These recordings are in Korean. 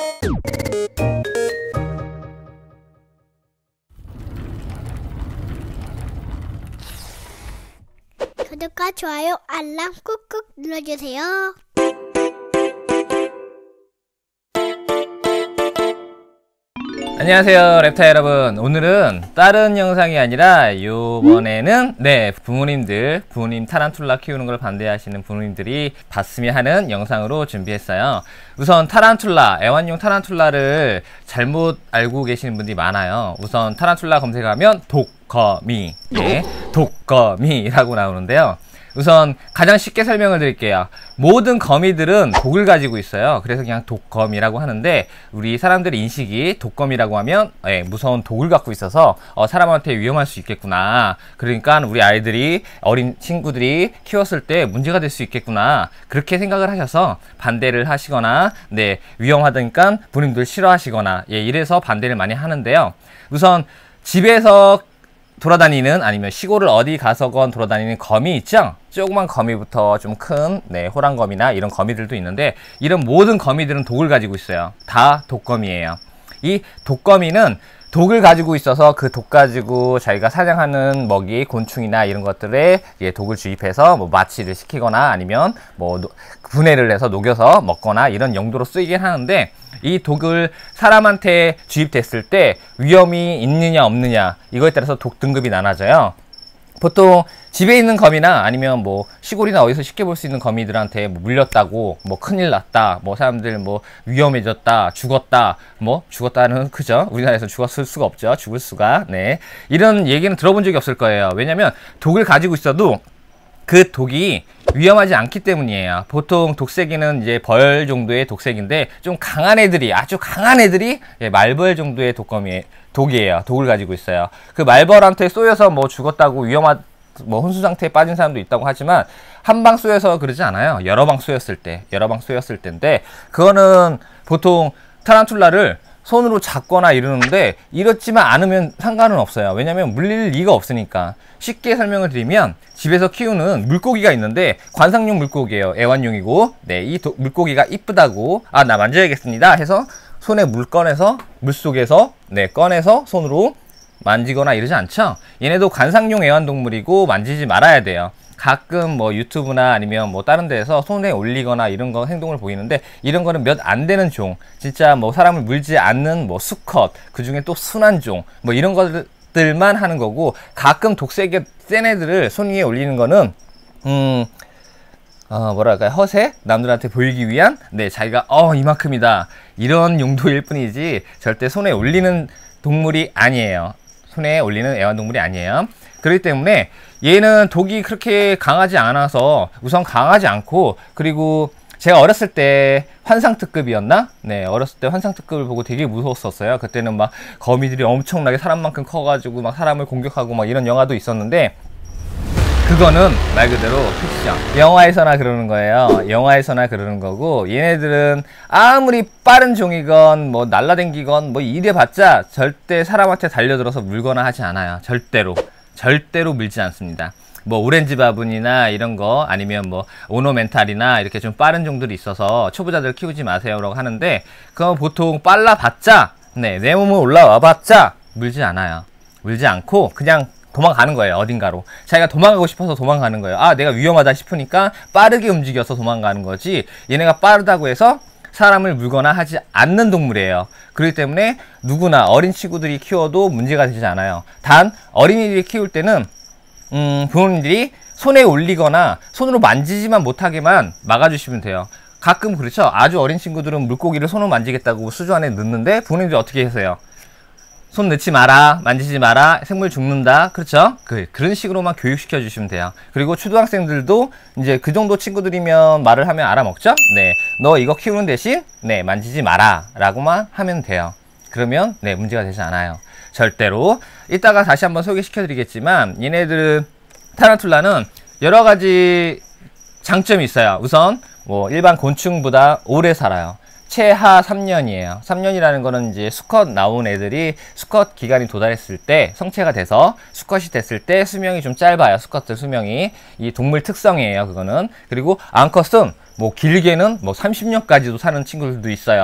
구독과 좋아요, 알람 꾹꾹 눌러주세요. 안녕하세요, 랩타 여러분. 오늘은 다른 영상이 아니라 요번에는 부모님 타란툴라 키우는 걸 반대하시는 부모님들이 봤으면 하는 영상으로 준비했어요. 우선 타란툴라, 애완용 타란툴라를 잘못 알고 계시는 분들이 많아요. 우선 타란툴라 검색하면 독거미, 독거미라고 나오는데요. 우선 가장 쉽게 설명을 드릴게요. 모든 거미들은 독을 가지고 있어요. 그래서 그냥 독거미라고 하는데, 우리 사람들의 인식이 독거미라고 하면 무서운 독을 갖고 있어서 사람한테 위험할 수 있겠구나, 그러니까 우리 아이들이, 어린 친구들이 키웠을 때 문제가 될 수 있겠구나, 그렇게 생각을 하셔서 반대를 하시거나, 위험하다니까 부모님들 싫어하시거나, 이래서 반대를 많이 하는데요. 우선 집에서 돌아다니는, 아니면 시골을 어디 가서건 돌아다니는 거미 있죠? 조그만 거미부터 좀 큰 호랑거미나 이런 거미들도 있는데, 이런 모든 거미들은 독을 가지고 있어요. 다 독거미예요. 이 독거미는 독을 가지고 있어서 그 독 가지고 자기가 사냥하는 먹이, 곤충이나 이런 것들에 독을 주입해서 마취를 시키거나, 아니면 분해를 해서 녹여서 먹거나 이런 용도로 쓰이긴 하는데, 이 독을 사람한테 주입됐을 때 위험이 있느냐 없느냐, 이거에 따라서 독 등급이 나눠져요. 보통 집에 있는 거미나 아니면 시골이나 어디서 쉽게 볼 수 있는 거미들한테 물렸다고, 큰일 났다, 사람들 위험해졌다, 죽었다, 죽었다는 그죠? 우리나라에서 죽었을 수가 없죠. 죽을 수가. 이런 얘기는 들어본 적이 없을 거예요. 왜냐면 독을 가지고 있어도 그 독이 위험하지 않기 때문이에요. 보통 독색이는 이제 벌 정도의 독색인데, 좀 강한 애들이, 아주 강한 애들이 말벌 정도의 독이에요. 독을 가지고 있어요. 그 말벌한테 쏘여서 죽었다고 혼수 상태에 빠진 사람도 있다고 하지만, 한 방 쏘여서 그러지 않아요. 여러 방 쏘였을 때인데, 그거는 보통 타란툴라를 손으로 잡거나 이러는데, 이렇지만 않으면 상관은 없어요. 왜냐면 물릴 리가 없으니까. 쉽게 설명을 드리면, 집에서 키우는 물고기가 있는데, 관상용 물고기예요. 애완용이고, 이 물고기가 이쁘다고, 나 만져야겠습니다 해서 손에 물 꺼내서, 물속에서 꺼내서 손으로 만지거나 이러지 않죠. 얘네도 관상용 애완동물이고 만지지 말아야 돼요. 가끔 유튜브나 아니면 다른 데에서 손에 올리거나 이런 거 행동을 보이는데, 이런 거는 몇 안 되는 종, 진짜 사람을 물지 않는 수컷, 그 중에 또 순한 종, 이런 것들만 하는 거고, 가끔 독색이 센 애들을 손 위에 올리는 거는 뭐랄까요, 허세? 남들한테 보이기 위한, 자기가 이만큼이다, 이런 용도일 뿐이지 절대 손에 올리는 동물이 아니에요. 손에 올리는 애완동물이 아니에요. 그렇기 때문에 얘는 독이 그렇게 강하지 않아서, 우선 강하지 않고, 그리고 제가 어렸을 때 환상특급이었나? 어렸을 때 환상특급을 보고 되게 무서웠었어요. 그때는 거미들이 엄청나게 사람만큼 커가지고 사람을 공격하고 이런 영화도 있었는데, 그거는 말 그대로 픽션. 영화에서나 그러는 거예요. 영화에서나 그러는 거고, 얘네들은 아무리 빠른 종이건 날라댕기건 이래봤자 절대 사람한테 달려들어서 물거나 하지 않아요. 절대로 물지 않습니다. 오렌지 바분이나 이런 거, 아니면 오노멘탈이나 이렇게 좀 빠른 종들이 있어서 초보자들 키우지 마세요라고 하는데, 그거 보통 빨라봤자, 내 몸을 올라와봤자 물지 않아요. 물지 않고 그냥 도망가는 거예요. 어딘가로. 자기가 도망가고 싶어서 도망가는 거예요. 내가 위험하다 싶으니까 빠르게 움직여서 도망가는 거지, 얘네가 빠르다고 해서 사람을 물거나 하지 않는 동물이에요. 그렇기 때문에 누구나, 어린 친구들이 키워도 문제가 되지 않아요. 단 어린이들이 키울 때는 부모님들이 손에 올리거나 손으로 만지지만 못하게만 막아주시면 돼요. 가끔 그렇죠. 아주 어린 친구들은 물고기를 손으로 만지겠다고 수조 안에 넣는데, 부모님들이 어떻게 하세요? 손 넣지 마라, 만지지 마라, 생물 죽는다, 그렇죠? 그런 식으로만 교육시켜 주시면 돼요. 그리고 초등학생들도 이제 그 정도 친구들이면 말을 하면 알아먹죠? 너 이거 키우는 대신 만지지 마라 라고만 하면 돼요. 그러면 문제가 되지 않아요. 절대로. 이따가 다시 한번 소개시켜 드리겠지만, 얘네들은, 타란툴라는 여러 가지 장점이 있어요. 우선 일반 곤충보다 오래 살아요. 최하 3년이에요. 3년이라는 거는 이제 수컷 나온 애들이 수컷 기간이 도달했을 때, 성체가 돼서 수컷이 됐을 때 수명이 좀 짧아요. 수컷들 수명이. 이 동물 특성이에요, 그거는. 그리고 암컷은 길게는 30년까지도 사는 친구들도 있어요.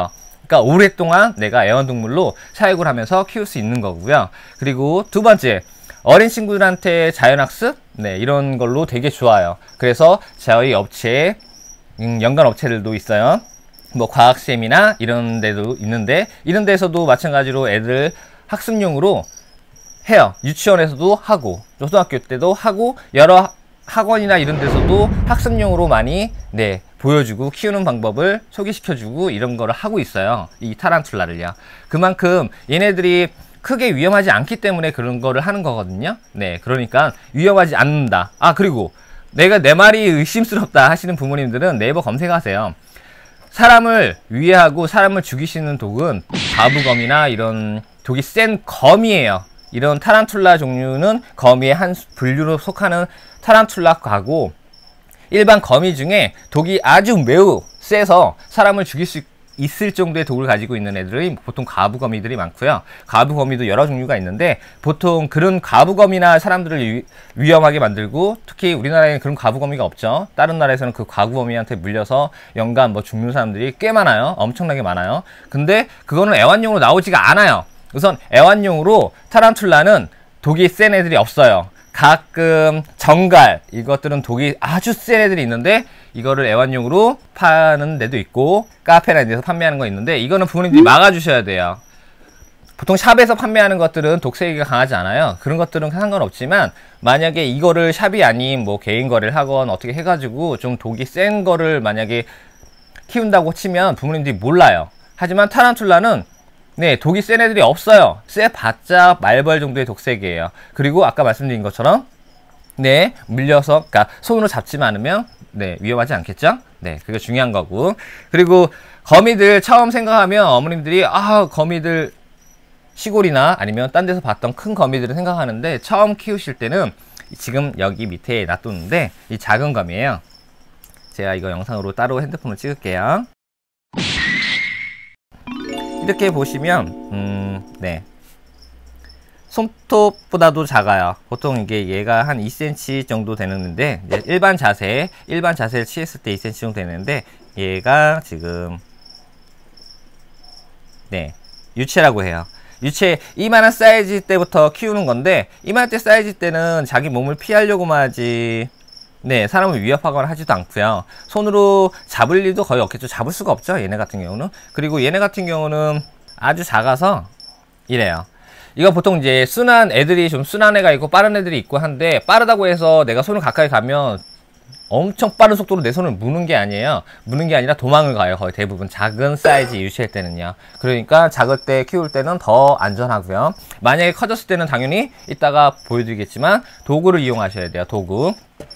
그러니까 오랫동안 내가 애완동물로 사육을 하면서 키울 수 있는 거고요. 그리고 두 번째, 어린 친구들한테 자연학습? 네, 이런 걸로 되게 좋아요. 그래서 저희 업체에 연관 업체들도 있어요. 뭐 과학쌤이나 이런 데도 있는데, 이런 데서도 마찬가지로 애들 학습용으로 해요. 유치원에서도 하고 초등학교 때도 하고 여러 학원이나 이런 데서도 학습용으로 많이 보여주고 키우는 방법을 소개시켜주고 이런 거를 하고 있어요. 이 타란툴라를요. 그만큼 얘네들이 크게 위험하지 않기 때문에 그런 거를 하는 거거든요. 네, 그러니까 위험하지 않는다. 아, 그리고 내가 내 말이 의심스럽다 하시는 부모님들은 네이버 검색하세요. 사람을 위해하고 사람을 죽이시는 독은 가부검이나 이런 독이 센 거미예요. 이런 타란툴라 종류는 거미의 한 분류로 속하는 타란툴라과고, 일반 거미 중에 독이 아주 매우 세서 사람을 죽일 수 있을 정도의 독을 가지고 있는 애들이 보통 가부거미들이 많고요. 가부거미도 여러 종류가 있는데 보통 그런 가부거미나 사람들을 위험하게 만들고, 특히 우리나라에는 그런 가부거미가 없죠. 다른 나라에서는 그 가부거미한테 물려서 연간 뭐 죽는 사람들이 꽤 많아요. 엄청나게 많아요. 근데 그거는 애완용으로 나오지가 않아요. 우선 애완용으로 타란툴라는 독이 센 애들이 없어요. 가끔 정갈, 이것들은 독이 아주 센 애들이 있는데 이거를 애완용으로 파는 데도 있고 카페나 이런 데서 판매하는 거 있는데, 이거는 부모님들이 막아주셔야 돼요. 보통 샵에서 판매하는 것들은 독세기가 강하지 않아요. 그런 것들은 상관없지만 만약에 이거를 샵이 아닌 뭐 개인 거래를 하건 어떻게 해가지고 좀 독이 센 거를 만약에 키운다고 치면 부모님들이 몰라요. 하지만 타란툴라는 독이 센 애들이 없어요. 세봤자 말벌 정도의 독색이에요. 그리고 아까 말씀드린 것처럼 물려서, 그러니까 손으로 잡지만 않으면 위험하지 않겠죠? 그게 중요한 거고. 그리고 거미들 처음 생각하면 어머님들이 거미들 시골이나 아니면 딴 데서 봤던 큰 거미들을 생각하는데, 처음 키우실 때는 지금 여기 밑에 놔뒀는데 이 작은 거미예요. 제가 이거 영상으로 따로 핸드폰으로 찍을게요. 이렇게 보시면 손톱보다도 작아요. 보통 이게 얘가 한 2cm 정도 되는데, 일반 자세를 취했을 때 2cm 정도 되는데, 얘가 지금 유체라고 해요. 유체 이만한 사이즈 때부터 키우는 건데, 이만한 때 사이즈 때는 자기 몸을 피하려고만 하지 사람을 위협하거나 하지도 않고요. 손으로 잡을 일도 거의 없겠죠. 잡을 수가 없죠, 얘네 같은 경우는. 그리고 얘네 같은 경우는 아주 작아서 이래요. 이거 보통 이제 순한 애들이, 좀 순한 애가 있고 빠른 애들이 있고 한데, 빠르다고 해서 내가 손을 가까이 가면 엄청 빠른 속도로 내 손을 무는 게 아니에요. 무는 게 아니라 도망을 가요. 거의 대부분 작은 사이즈 유치할 때는요. 그러니까 작을 때 키울 때는 더 안전하고요. 만약에 커졌을 때는 당연히 이따가 보여드리겠지만 도구를 이용하셔야 돼요. 도구.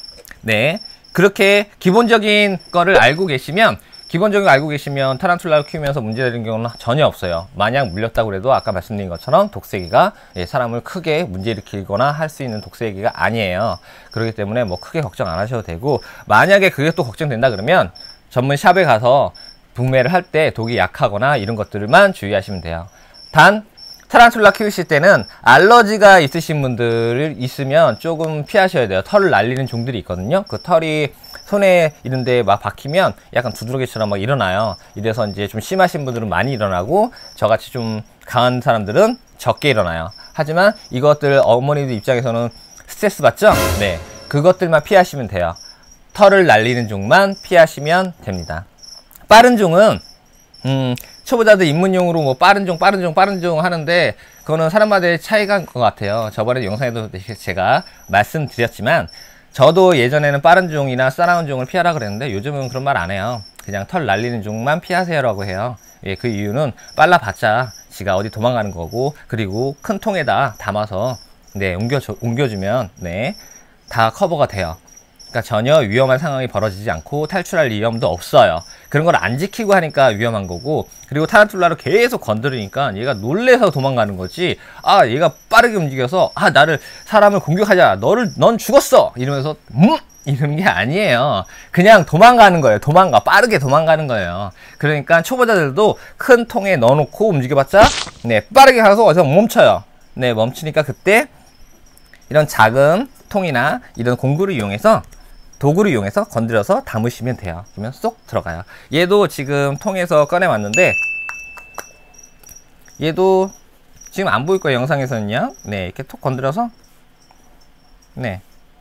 그렇게 기본적인 거를 알고 계시면 타란툴라를 키우면서 문제되는 경우는 전혀 없어요. 만약 물렸다고 해도 아까 말씀드린 것처럼 독세기가 사람을 크게 문제일으키거나 할 수 있는 독세기가 아니에요. 그렇기 때문에 뭐 크게 걱정 안 하셔도 되고, 만약에 그게 또 걱정된다 그러면 전문 샵에 가서 북매를 할 때 독이 약하거나 이런 것들만 주의하시면 돼요. 단 타란툴라 키우실 때는 알러지가 있으신 분들 있으면 조금 피하셔야 돼요. 털을 날리는 종들이 있거든요. 그 털이 손에 이런데 막 박히면 약간 두드러기처럼 막 일어나요. 이래서 이제 좀 심하신 분들은 많이 일어나고, 저같이 좀 강한 사람들은 적게 일어나요. 하지만 이것들 어머니들 입장에서는 스트레스 받죠? 그것들만 피하시면 돼요. 털을 날리는 종만 피하시면 됩니다. 빠른 종은 초보자들 입문용으로 뭐 빠른 종 하는데, 그거는 사람마다의 차이가 것 같아요. 저번에 영상에도 제가 말씀드렸지만, 저도 예전에는 빠른 종이나 싸나운 종을 피하라 그랬는데 요즘은 그런 말 안 해요. 그냥 털 날리는 종만 피하세요라고 해요. 그 이유는 빨라봤자 지가 어디 도망가는 거고, 그리고 큰 통에다 담아서 옮겨주면 다 커버가 돼요. 그러니까 전혀 위험한 상황이 벌어지지 않고 탈출할 위험도 없어요. 그런 걸 안 지키고 하니까 위험한 거고, 그리고 타란툴라를 계속 건드리니까 얘가 놀래서 도망가는 거지, 얘가 빠르게 움직여서 나를, 사람을 공격하자, 넌 죽었어 이러면서 이러는 게 아니에요. 그냥 도망가는 거예요. 빠르게 도망가는 거예요. 그러니까 초보자들도 큰 통에 넣어놓고 움직여봤자 빠르게 가서 어디서 멈춰요. 멈추니까 그때 이런 작은 통이나 이런 공구를 이용해서, 도구를 이용해서 건드려서 담으시면 돼요. 그러면 쏙 들어가요. 얘도 지금 통에서 꺼내왔는데 얘도 지금 안 보일 거예요, 영상에서는요. 네, 이렇게 톡 건드려서 네,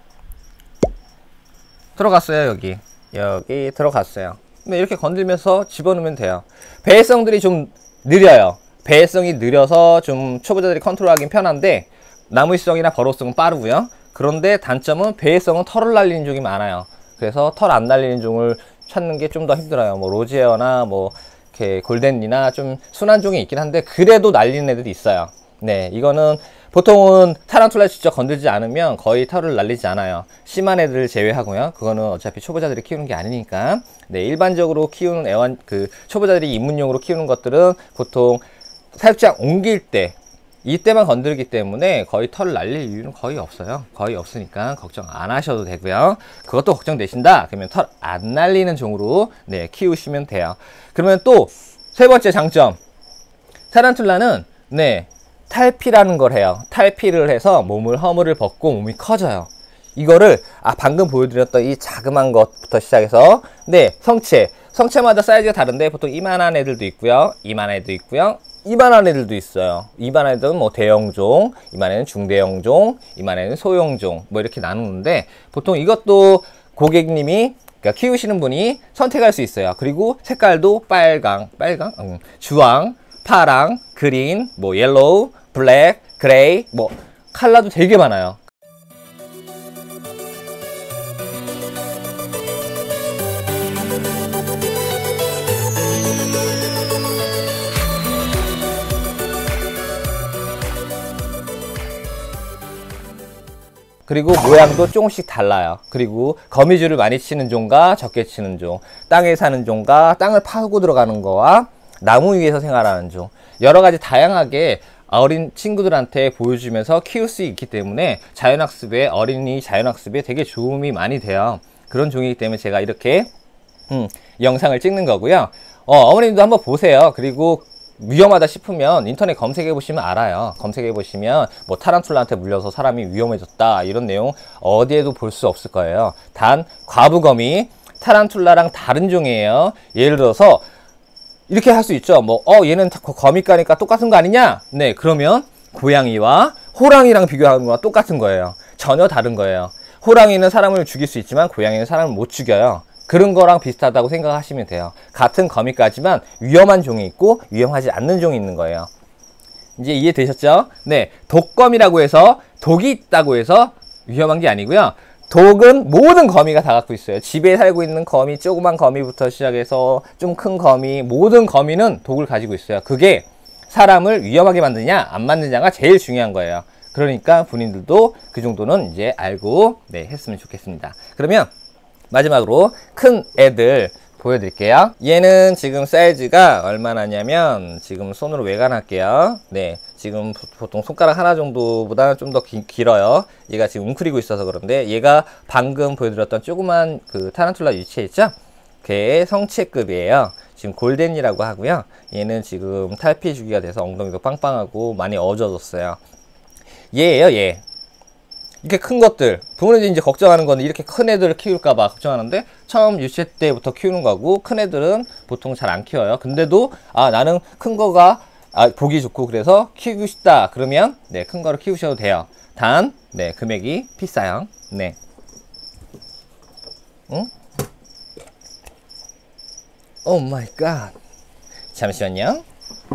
들어갔어요. 여기 들어갔어요. 네, 이렇게 건들면서 집어넣으면 돼요. 배회성들이 좀 느려요. 배회성이 느려서 좀 초보자들이 컨트롤하기는 편한데 나무위성이나 버로성은 빠르고요. 그런데 단점은 배회성은 털을 날리는 종이 많아요. 그래서 털 안 날리는 종을 찾는 게 좀 더 힘들어요. 뭐 로지에어나 뭐 이렇게 골덴리나 좀 순한 종이 있긴 한데 그래도 날리는 애들이 있어요. 네, 이거는 보통은 타란툴라 직접 건들지 않으면 거의 털을 날리지 않아요. 심한 애들을 제외하고요. 그거는 어차피 초보자들이 키우는 게 아니니까. 네, 일반적으로 키우는 초보자들이 입문용으로 키우는 것들은 보통 사육장 옮길 때 이때만 건들기 때문에 거의 털을 날릴 이유는 거의 없어요. 거의 없으니까 걱정 안 하셔도 되고요. 그것도 걱정되신다 그러면 털 안 날리는 종으로 네, 키우시면 돼요. 그러면 또 세 번째 장점, 타란툴라는 네, 탈피라는 걸 해요. 탈피를 해서 몸을 허물을 벗고 몸이 커져요. 이거를 방금 보여드렸던 이 자그만 것부터 시작해서 네, 성체마다 사이즈가 다른데 보통 이만한 애들도 있고요, 이만한 애도 있고요, 이만한 애들도 있어요. 이만한 애들은 뭐 대형종, 이만한 애는 중대형종, 이만한 애는 소형종 뭐 이렇게 나누는데 보통 이것도 고객님이 그러니까 키우시는 분이 선택할 수 있어요. 그리고 색깔도 주황, 파랑, 그린, 뭐 옐로우, 블랙, 그레이 뭐 컬러도 되게 많아요. 그리고 모양도 조금씩 달라요. 그리고 거미줄을 많이 치는 종과 적게 치는 종, 땅에 사는 종과 땅을 파고 들어가는 거와 나무 위에서 생활하는 종, 여러 가지 다양하게 어린 친구들한테 보여주면서 키울 수 있기 때문에 어린이 자연학습에 되게 도움이 많이 돼요. 그런 종이기 때문에 제가 이렇게 영상을 찍는 거고요. 어머님도 한번 보세요. 그리고 위험하다 싶으면 인터넷 검색해 보시면 알아요. 검색해 보시면 뭐 타란툴라한테 물려서 사람이 위험해졌다 이런 내용 어디에도 볼 수 없을 거예요. 단 과부거미 타란툴라랑 다른 종이에요. 예를 들어서 이렇게 할 수 있죠. 뭐 얘는 거미과니까 똑같은 거 아니냐? 네, 그러면 고양이와 호랑이랑 비교하는 거와 똑같은 거예요. 전혀 다른 거예요. 호랑이는 사람을 죽일 수 있지만 고양이는 사람을 못 죽여요. 그런 거랑 비슷하다고 생각하시면 돼요. 같은 거미까지만 위험한 종이 있고 위험하지 않는 종이 있는 거예요. 이제 이해되셨죠? 네, 독거미라고 해서 독이 있다고 해서 위험한 게 아니고요. 독은 모든 거미가 다 갖고 있어요. 집에 살고 있는 거미, 조그만 거미부터 시작해서 좀 큰 거미, 모든 거미는 독을 가지고 있어요. 그게 사람을 위험하게 만드냐 안 만드냐가 제일 중요한 거예요. 그러니까 본인들도 그 정도는 이제 알고 네, 했으면 좋겠습니다. 그러면 마지막으로 큰 애들 보여드릴게요. 얘는 지금 사이즈가 얼마나 냐면 지금 손으로 외관할게요. 네, 지금 보통 손가락 하나 정도보다는 좀 더 길어요. 얘가 지금 웅크리고 있어서 그런데 얘가 방금 보여드렸던 조그만 그 타란툴라 유체 있죠? 걔의 성체급이에요. 지금 골덴이라고 하고요. 얘는 지금 탈피 주기가 돼서 엉덩이도 빵빵하고 많이 어져졌어요. 얘예요, 얘. 이렇게 큰 것들, 부모님들이 이제 걱정하는 건 이렇게 큰 애들을 키울까봐 걱정하는데 처음 유체 때부터 키우는 거고 큰 애들은 보통 잘 안 키워요. 근데도 나는 큰 거가 보기 좋고 그래서 키우고 싶다 그러면 네, 큰 거를 키우셔도 돼요. 단 네, 금액이 비싸요. 네. 응? 오 마이 갓. 잠시만요.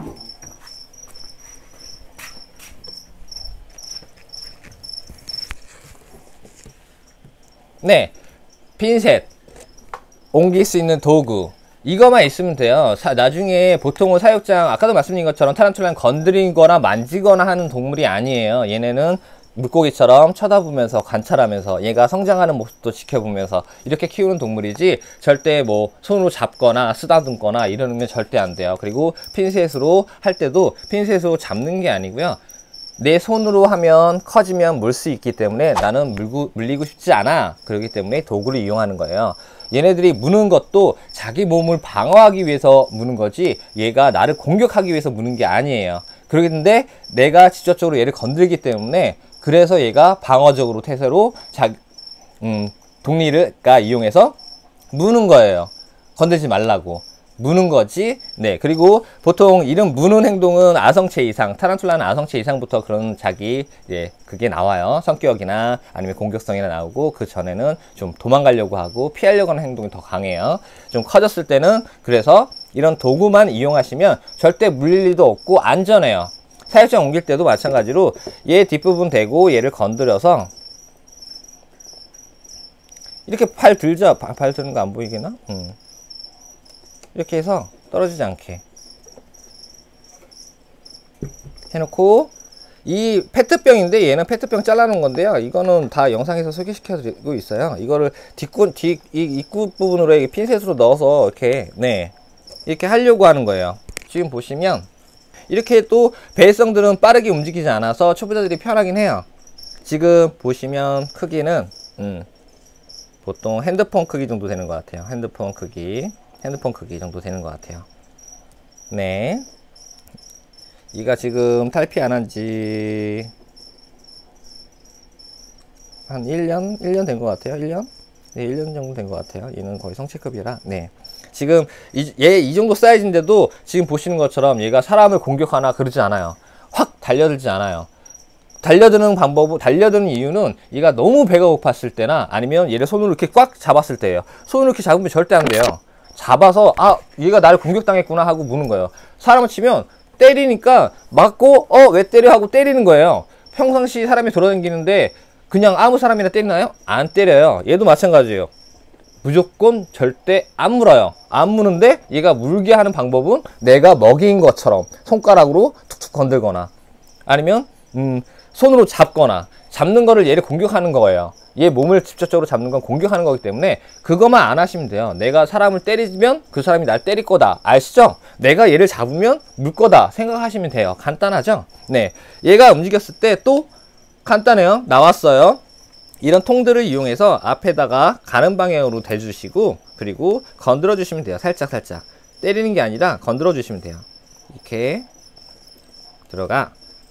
네, 핀셋, 옮길 수 있는 도구 이거만 있으면 돼요. 나중에 보통은 사육장 아까도 말씀드린 것처럼 타란툴라는 건드리거나 만지거나 하는 동물이 아니에요. 얘네는 물고기처럼 쳐다보면서 관찰하면서 얘가 성장하는 모습도 지켜보면서 이렇게 키우는 동물이지 절대 뭐 손으로 잡거나 쓰다듬거나 이러면 절대 안 돼요. 그리고 핀셋으로 할 때도 핀셋으로 잡는 게 아니고요. 내 손으로 하면 커지면 물 수 있기 때문에 나는 물리고 싶지 않아. 그렇기 때문에 도구를 이용하는 거예요. 얘네들이 무는 것도 자기 몸을 방어하기 위해서 무는 거지 얘가 나를 공격하기 위해서 무는 게 아니에요. 그런데 내가 직접적으로 얘를 건들기 때문에 그래서 얘가 방어적으로 태세로 독리를 이용해서 무는 거예요. 건들지 말라고. 무는 거지. 네, 그리고 보통 이런 무는 행동은 아성체 이상, 타란툴라는 아성체 이상부터 그런 그게 나와요. 성격이나 아니면 공격성이나 나오고, 그 전에는 좀 도망가려고 하고 피하려고 하는 행동이 더 강해요. 좀 커졌을 때는 그래서 이런 도구만 이용하시면 절대 물릴 일도 없고 안전해요. 사육장 옮길 때도 마찬가지로 얘 뒷부분 대고 얘를 건드려서 이렇게 팔 들죠. 팔 드는 거 안 보이겠나? 이렇게 해서 떨어지지 않게 해놓고, 이 페트병인데 얘는 페트병 잘라놓은 건데요. 이거는 다 영상에서 소개시켜드리고 있어요. 이거를 입구 부분으로 이렇게 핀셋으로 넣어서 이렇게 이렇게 하려고 하는 거예요. 지금 보시면 이렇게 또 배성들은 빠르게 움직이지 않아서 초보자들이 편하긴 해요. 지금 보시면 크기는 보통 핸드폰 크기 정도 되는 것 같아요. 핸드폰 크기 정도 되는 것 같아요. 네. 얘가 지금 탈피 안 한 지 한 1년 된 것 같아요. 1년? 네, 1년 정도 된 것 같아요. 얘는 거의 성체급이라. 네. 지금 얘 이 정도 사이즈인데도 지금 보시는 것처럼 얘가 사람을 공격하나 그러지 않아요. 확 달려들지 않아요. 달려드는 이유는 얘가 너무 배가 고팠을 때나 아니면 얘를 손으로 이렇게 꽉 잡았을 때예요. 손으로 이렇게 잡으면 절대 안 돼요. 잡아서 얘가 나를 공격당했구나 하고 무는 거예요. 사람을 치면 때리니까 맞고 왜 때려 하고 때리는 거예요. 평상시 사람이 돌아다니는데 그냥 아무 사람이나 때리나요? 안 때려요. 얘도 마찬가지예요. 무조건 절대 안 물어요. 안 무는데 얘가 물게 하는 방법은 내가 먹인 것처럼 손가락으로 툭툭 건들거나 아니면 손으로 잡거나, 잡는 거를 얘를 공격하는 거예요. 얘 몸을 직접적으로 잡는 건 공격하는 거기 때문에 그것만 안 하시면 돼요. 내가 사람을 때리면 그 사람이 날 때릴 거다. 아시죠? 내가 얘를 잡으면 물 거다 생각하시면 돼요. 간단하죠? 네. 얘가 움직였을 때 또 간단해요. 나왔어요. 이런 통들을 이용해서 앞에다가 가는 방향으로 대주시고, 그리고 건드려 주시면 돼요. 살짝 때리는 게 아니라 건드려 주시면 돼요. 이렇게 들어가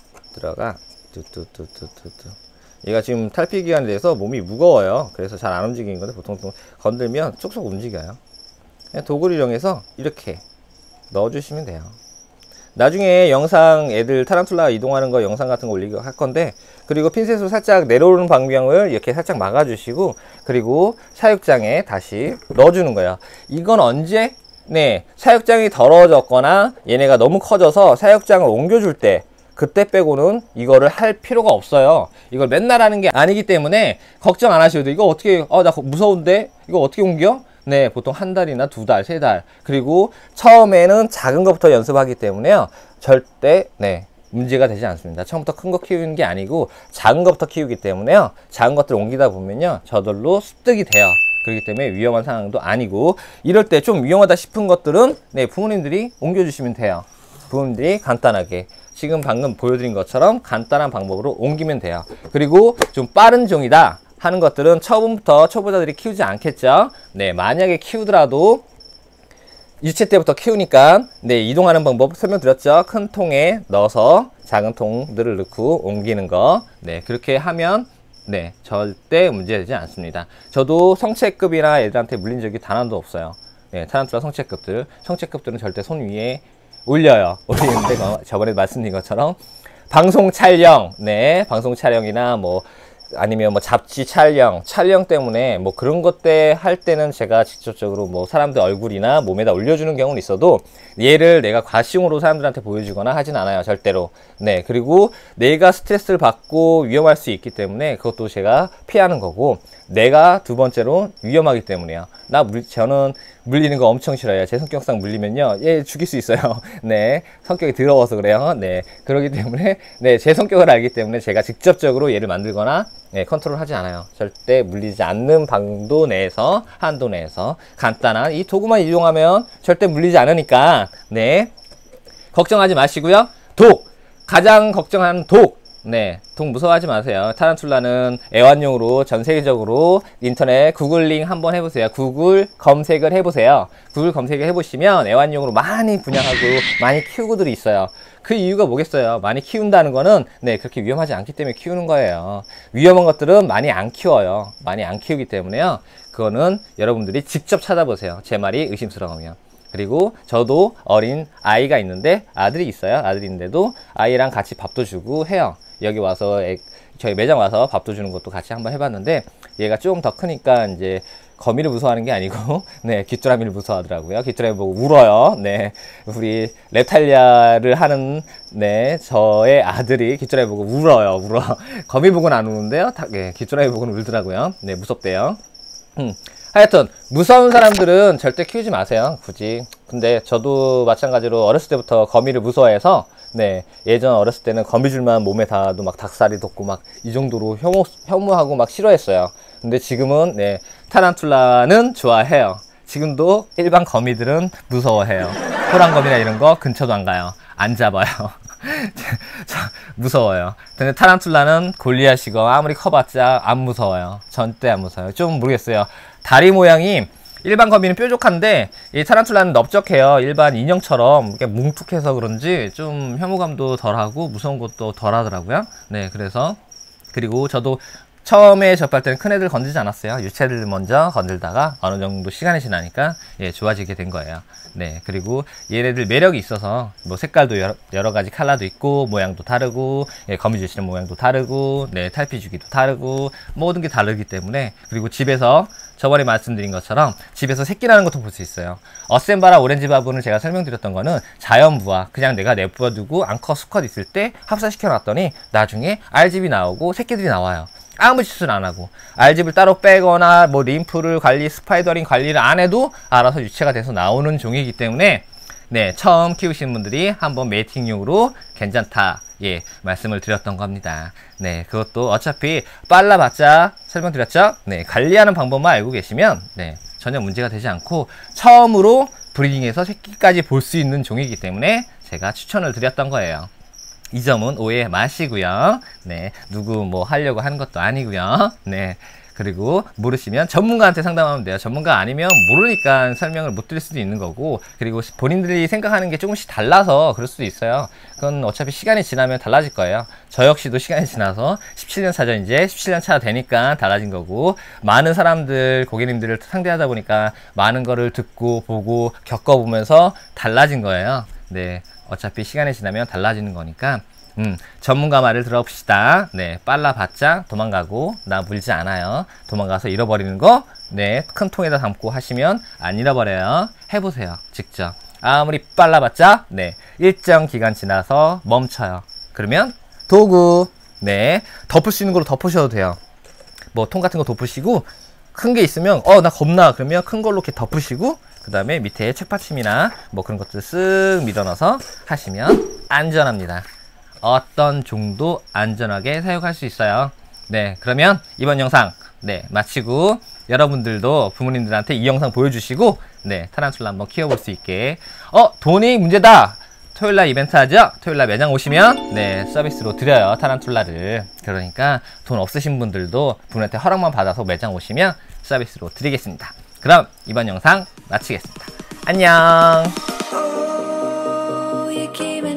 뚜뚜뚜뚜뚜뚜. 얘가 지금 탈피 기간에 대해서 몸이 무거워요. 그래서 잘 안 움직이는 건데 보통 건들면 쏙쏙 움직여요. 그냥 도구를 이용해서 이렇게 넣어주시면 돼요. 나중에 영상 애들 타란툴라 이동하는 거 영상 같은 거 올리고 할 건데, 그리고 핀셋으로 살짝 내려오는 방향을 이렇게 살짝 막아주시고, 그리고 사육장에 다시 넣어주는 거예요. 이건 언제? 네, 사육장이 더러워졌거나 얘네가 너무 커져서 사육장을 옮겨줄 때, 그때 빼고는 이거를 할 필요가 없어요. 이걸 맨날 하는 게 아니기 때문에 걱정 안 하셔도 돼요. 이거 어떻게, 나 무서운데? 이거 어떻게 옮겨? 네, 보통 한 달이나 두 달, 세 달. 그리고 처음에는 작은 것부터 연습하기 때문에요. 절대, 문제가 되지 않습니다. 처음부터 큰 거 키우는 게 아니고 작은 것부터 키우기 때문에요. 작은 것들 옮기다 보면요. 저절로 습득이 돼요. 그렇기 때문에 위험한 상황도 아니고, 이럴 때 좀 위험하다 싶은 것들은 부모님들이 옮겨주시면 돼요. 부모님들이 간단하게. 지금 방금 보여드린 것처럼 간단한 방법으로 옮기면 돼요. 그리고 좀 빠른 종이다 하는 것들은 처음부터 초보자들이 키우지 않겠죠. 네, 만약에 키우더라도 유체 때부터 키우니까 이동하는 방법 설명드렸죠. 큰 통에 넣어서 작은 통들을 넣고 옮기는 거. 네, 그렇게 하면 절대 문제되지 않습니다. 저도 성체급이나 애들한테 물린 적이 단 한도 없어요. 네, 타란툴라 성체급들은 절대 손 위에 올려요. 올리는데 저번에 말씀드린 것처럼 방송 촬영이나 아니면 잡지 촬영 때문에 그런 것 때 할 때는 제가 직접적으로 사람들 얼굴이나 몸에다 올려주는 경우는 있어도 얘를 내가 과시용으로 사람들한테 보여주거나 하진 않아요. 절대로. 네, 그리고 내가 스트레스를 받고 위험할 수 있기 때문에 그것도 제가 피하는 거고, 내가 두 번째로 위험하기 때문에요. 저는 물리는 거 엄청 싫어요. 제 성격상 물리면요, 얘 죽일 수 있어요. 네, 성격이 더러워서 그래요. 네, 그러기 때문에 제 성격을 알기 때문에 제가 직접적으로 얘를 만들거나 컨트롤 하지 않아요. 절대 물리지 않는 한도 내에서 간단한 이 도구만 이용하면 절대 물리지 않으니까 걱정하지 마시고요. 가장 걱정하는 독 무서워하지 마세요. 타란툴라는 애완용으로 전 세계적으로 인터넷 구글링 한번 해보세요. 구글 검색을 해보세요. 구글 검색을 해보시면 애완용으로 많이 분양하고 많이 키우고들이 있어요. 그 이유가 뭐겠어요? 많이 키운다는 거는 그렇게 위험하지 않기 때문에 키우는 거예요. 위험한 것들은 많이 안 키워요. 많이 안 키우기 때문에요. 그거는 여러분들이 직접 찾아보세요. 제 말이 의심스러우면. 그리고 저도 어린 아이가 있는데 아들이 있어요. 아들이 있는데도 아이랑 같이 밥도 주고 해요. 여기 와서 저희 매장 와서 밥도 주는 것도 같이 한번 해봤는데 얘가 좀 더 크니까 이제 거미를 무서워하는 게 아니고 네, 귀뚜라미를 무서워하더라고요. 귀뚜라미 보고 울어요. 네, 우리 랩탈리아를 하는 네, 저의 아들이 귀뚜라미 보고 울어요. 거미 보고는 안 우는데요. 네, 귀뚜라미 보고는 울더라고요. 네, 무섭대요. 하여튼 무서운 사람들은 절대 키우지 마세요. 굳이. 근데 저도 마찬가지로 어렸을 때부터 거미를 무서워해서 네, 예전 어렸을 때는 거미줄만 몸에 닿아도 막 닭살이 돋고 막 이 정도로 혐오하고 막 싫어했어요. 근데 지금은 네, 타란툴라는 좋아해요. 지금도 일반 거미들은 무서워해요. 호랑거미나 이런 거 근처도 안 가요. 안 잡아요. 무서워요. 근데 타란툴라는 골리앗이고 아무리 커봤자 안 무서워요. 절대 안 무서워요. 좀 모르겠어요. 다리 모양이 일반 거미는 뾰족한데 이 타란툴라는 넓적해요. 일반 인형처럼 이렇게 뭉툭해서 그런지 좀 혐오감도 덜하고 무서운 것도 덜하더라고요. 네, 그래서 그리고 저도 처음에 접할 때는 큰 애들 건들지 않았어요. 유채들 먼저 건들다가 어느 정도 시간이 지나니까 예, 좋아지게 된 거예요. 네, 그리고 얘네들 매력이 있어서 뭐 색깔도 여러 가지 컬러도 있고 모양도 다르고 예, 거미줄 치는 모양도 다르고 네, 탈피 주기도 다르고 모든 게 다르기 때문에 그리고 집에서 저번에 말씀드린 것처럼 집에서 새끼 나는 것도 볼 수 있어요. 어셈바라 오렌지 바보는 제가 설명드렸던 거는 자연부화, 그냥 내가 내버려두고 암컷 수컷 있을 때 합사시켜 놨더니 나중에 알집이 나오고 새끼들이 나와요. 아무 짓을 안 하고 알집을 따로 빼거나 뭐 림프를 관리, 스파이더링 관리를 안 해도 알아서 유체가 돼서 나오는 종이기 때문에 네, 처음 키우시는 분들이 한번 메이팅용으로 괜찮다 예, 말씀을 드렸던 겁니다. 네, 그것도 어차피 빨라봤자 설명드렸죠? 네, 관리하는 방법만 알고 계시면 네, 전혀 문제가 되지 않고 처음으로 브리딩에서 새끼까지 볼 수 있는 종이기 때문에 제가 추천을 드렸던 거예요. 이 점은 오해 마시고요. 네, 누구 뭐 하려고 하는 것도 아니고요. 네, 그리고 모르시면 전문가한테 상담하면 돼요. 전문가 아니면 모르니까 설명을 못 드릴 수도 있는 거고, 그리고 본인들이 생각하는 게 조금씩 달라서 그럴 수도 있어요. 그건 어차피 시간이 지나면 달라질 거예요. 저 역시도 시간이 지나서 17년 차죠. 이제 17년 차 되니까 달라진 거고, 많은 사람들, 고객님들을 상대하다 보니까 많은 거를 듣고 보고 겪어보면서 달라진 거예요. 네, 어차피 시간이 지나면 달라지는 거니까 전문가 말을 들어봅시다. 네, 빨라봤자 도망가고 나 물지 않아요. 도망가서 잃어버리는 거 네, 큰 통에다 담고 하시면 안 잃어버려요. 해보세요. 직접. 아무리 빨라봤자 네, 일정 기간 지나서 멈춰요. 그러면 도구 네, 덮을 수 있는 걸로 덮으셔도 돼요. 뭐 통 같은 거 덮으시고, 큰 게 있으면 나 겁나 그러면 큰 걸로 이렇게 덮으시고, 그 다음에 밑에 책받침이나 뭐 그런 것들 쓱 밀어넣어서 하시면 안전합니다. 어떤 종도 안전하게 사용할 수 있어요. 네, 그러면 이번 영상 네, 마치고 여러분들도 부모님들한테 이 영상 보여주시고 네, 타란툴라 한번 키워볼 수 있게. 돈이 문제다! 토요일날 이벤트 하죠? 토요일날 매장 오시면 네, 서비스로 드려요, 타란툴라를. 그러니까 돈 없으신 분들도 부모님한테 허락만 받아서 매장 오시면 서비스로 드리겠습니다. 그럼 이번 영상 마치겠습니다. 안녕.